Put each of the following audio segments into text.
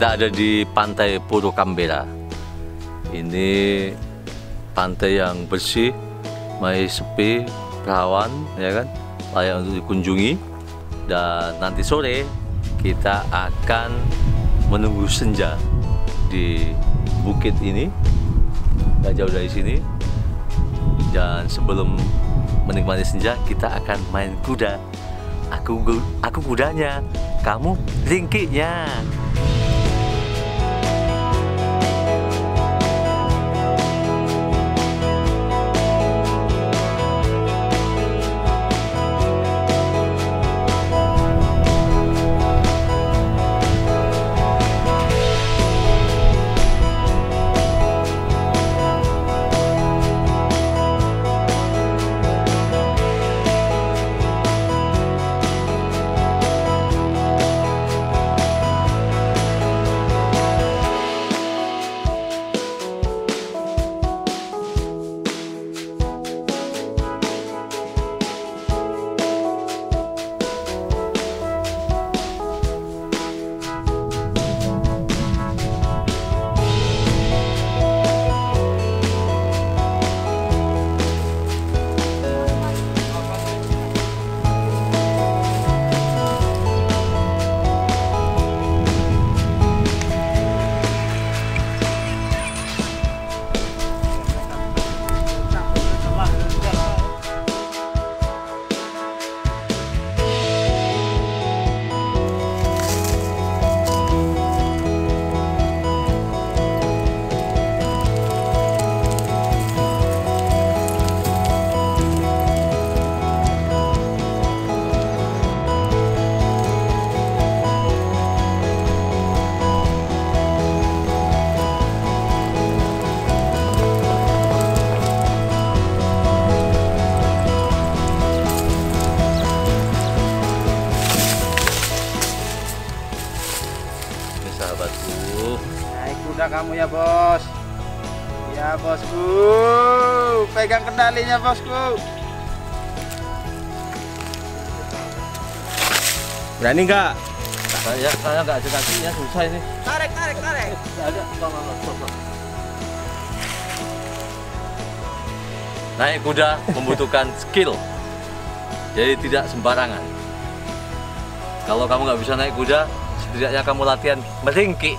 kita ada di Pantai Puro Kambera. Ini pantai yang bersih, masih sepi, perawan, ya kan, layak untuk dikunjungi. Dan nanti sore kita akan menunggu senja di bukit ini, nggak jauh dari sini. Dan sebelum menikmati senja, kita akan main kuda. Aku kudanya, kamu ringkiknya. Sahabatku, naik kuda kamu ya bos. Ya bosku, pegang kendalinya bosku. Berani nggak? saya nggak ada kakinya, susah ini. Tarik. Ada, naik kuda membutuhkan skill, jadi tidak sembarangan. Kalau kamu nggak bisa naik kuda, setidaknya kamu latihan meringkik.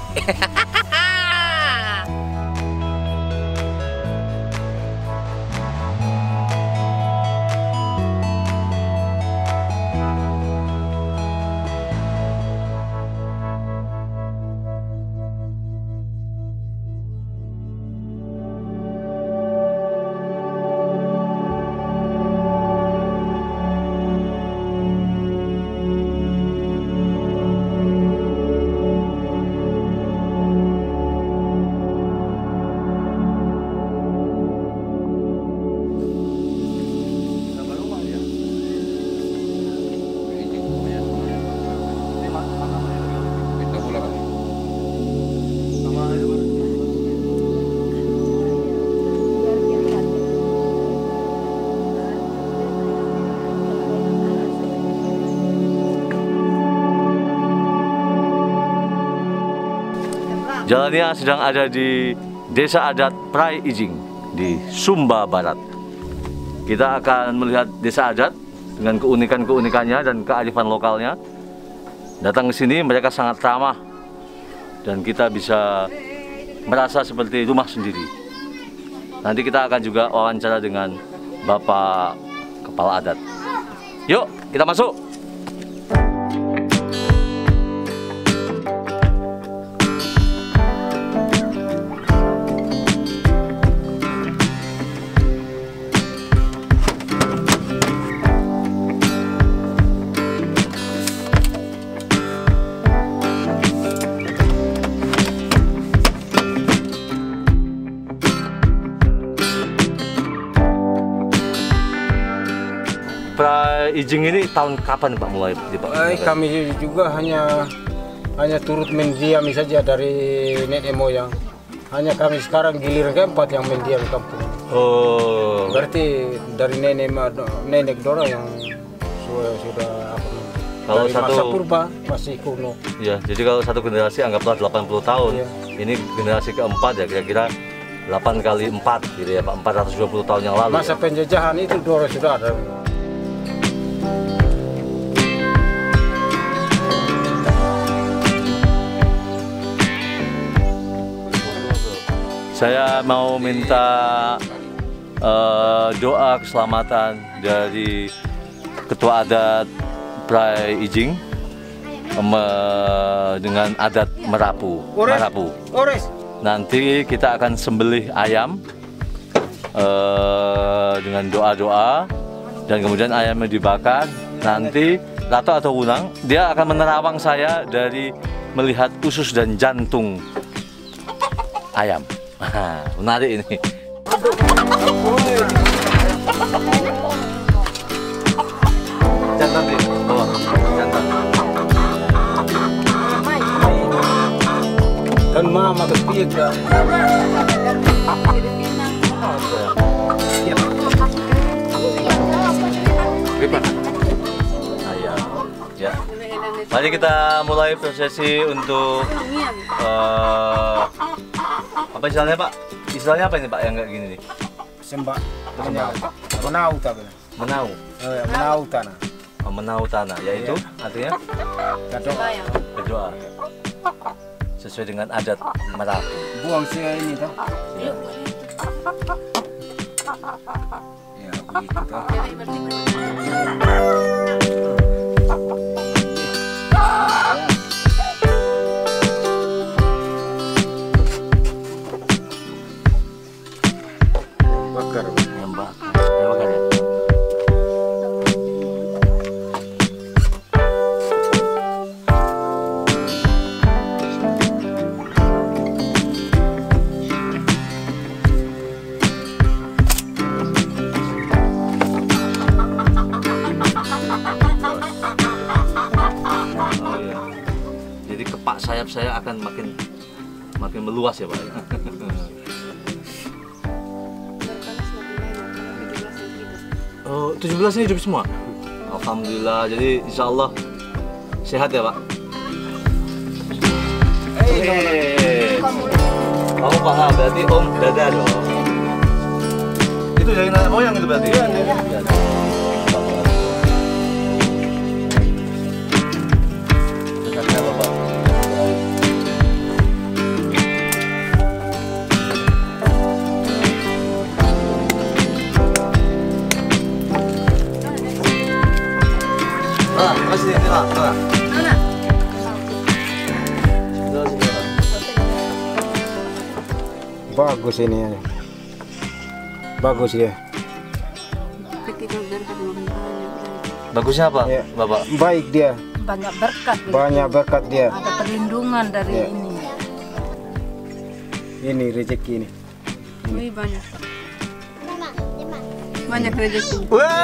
Jalannya sedang ada di Desa Adat Prai Ijing di Sumba Barat. Kita akan melihat desa adat dengan keunikan-keunikannya dan kearifan lokalnya. Datang ke sini mereka sangat ramah dan kita bisa merasa seperti rumah sendiri. Nanti kita akan juga wawancara dengan Bapak Kepala Adat. Yuk, kita masuk. Prai Ijing ini tahun kapan Pak mulai? Kami juga hanya turut mendiami saja dari nenek moyang. Hanya kami sekarang giliran keempat yang mendiam kampung. Oh. Berarti dari nenek dorang yang sudah apa? Kalau dari masa purba masih kuno. Ya, jadi kalau satu generasi anggaplah 80 tahun. Iya. Ini generasi keempat ya, kira-kira 8 kali 4 gitu ya Pak, 420 tahun yang lalu. Masa penjajahan itu dulu sudah ada. Saya mau minta doa keselamatan dari Ketua Adat Prai Ijing dengan adat Merapu. Ores. Nanti kita akan sembelih ayam dengan doa-doa, dan kemudian ayamnya dibakar. Nanti Rato atau Wunang dia akan menerawang saya dari melihat usus dan jantung ayam. Menarik ini. Jantan nih, bawa jantan. Kan mama kepiye Ayam. Ya. Mari kita mulai prosesi untuk apa istilahnya Pak? Istilahnya apa ini Pak yang kayak gini nih? Sembah. Menau tak benar. Menau. Menau tanah. Menau tanah, yaitu artinya berdoa sesuai dengan adat Merapu. Buang saya ini toh. Ya. Ya begitu toh. Bakar. Yang bakar ya. Jadi kepak sayap saya akan makin meluas ya Pak. Oh, 17 ini hidup semua? Alhamdulillah, jadi insya Allah sehat ya Pak? Kamu paham, berarti Om Dada dong. Itu dari nenek moyang itu berarti? Iya, masih bagus ini ya. Bagus ya. Bagusnya apa, Ya. Bapak? Baik dia. Banyak berkat. Banyak berkat dia. Ada perlindungan dari Ya. ini. Ini rezeki ini. Wih, banyak. Banyak rezeki.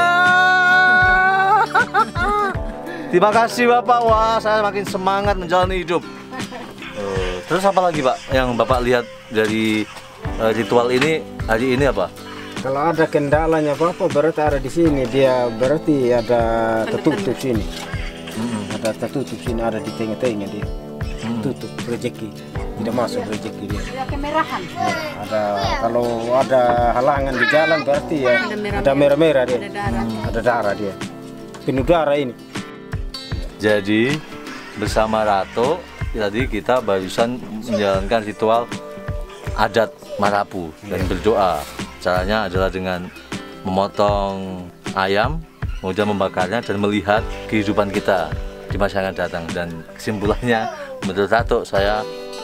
Wah! Terima kasih Bapak. Wah, saya makin semangat menjalani hidup. Terus apa lagi Pak yang Bapak lihat dari ritual ini hari ini apa? Kalau ada kendalanya apa berarti ada di sini, dia berarti ada tertutup sini. Ada tertutup sini, ada di tengah-tengah dia. Tutup rezeki, tidak masuk rezeki dia. Kemerahan. Ya, ada kalau ada halangan di jalan berarti ya ada merah-merah dia. Ada darah dia. Penuh darah ini. Jadi bersama Rato tadi kita barusan menjalankan ritual adat Merapu dan berdoa. Caranya adalah dengan memotong ayam, kemudian membakarnya dan melihat kehidupan kita di masa yang akan datang. Dan kesimpulannya menurut Rato saya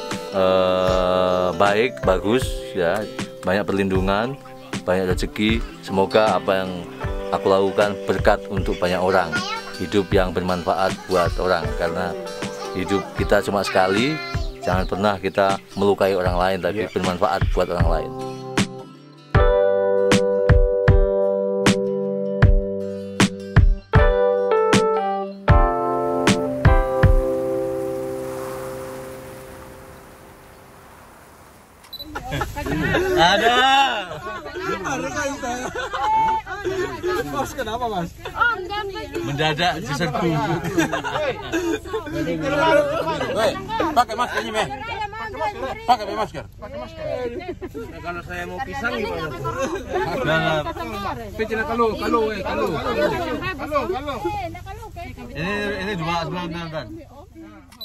baik, bagus ya, banyak perlindungan, banyak rezeki. Semoga apa yang aku lakukan berkat untuk banyak orang, hidup yang bermanfaat buat orang, karena hidup kita cuma sekali. Jangan pernah kita melukai orang lain, tapi bermanfaat buat orang lain. Ada. Mas, kenapa Mas? Mendadak diserbu. Pakai maskernya, Meh. Pakai masker. Kalau saya mau pisang gimana? Kalau. Ini dua sebelah.